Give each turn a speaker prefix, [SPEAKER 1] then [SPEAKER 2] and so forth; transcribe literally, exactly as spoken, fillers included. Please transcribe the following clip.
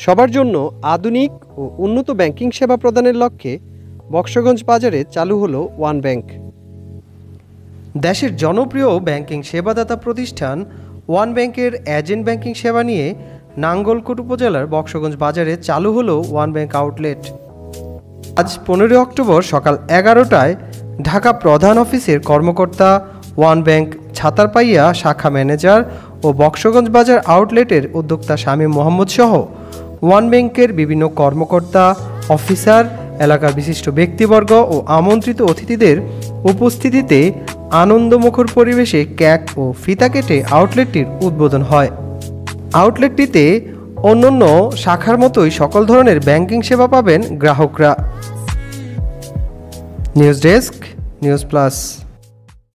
[SPEAKER 1] সবার জন্য আধুনিক ও উন্নত ব্যাংকিং সেবা প্রদানের লক্ষ্যে বক্সগঞ্জ বাজারে চালু হলো ওয়ান ব্যাংক। দেশের জনপ্রিয় ব্যাংকিং সেবাদাতা প্রতিষ্ঠান ওয়ান ব্যাংকের এজেন্ট ব্যাংকিং সেবা নিয়ে নাঙ্গলকোট উপজেলার বক্সগঞ্জ বাজারে চালু হলো ওয়ান ব্যাংক আউটলেট। আজ পনেরোই অক্টোবর সকাল এগারোটায় ঢাকা প্রধান অফিসের কর্মকর্তা, ওয়ান ব্যাংক ছাতারপাইয়া শাখা ম্যানেজার ও বক্সগঞ্জ বাজার আউটলেটের উদ্যোক্তা শামীম মোহাম্মদ সহ ওয়ান ব্যাংকের বিভিন্ন কর্মকর্তা, অফিসার, এলাকার বিশিষ্ট ব্যক্তিবর্গ ও আমন্ত্রিত অতিথিদের উপস্থিতিতে আনন্দমুখর পরিবেশে কেক ও ফিতা কেটে আউটলেটটির উদ্বোধন হয়। আউটলেটটিতে অন্যান্য শাখার মতোই সকল ধরনের ব্যাংকিং সেবা পাবেন গ্রাহকরা। News desk, news plus.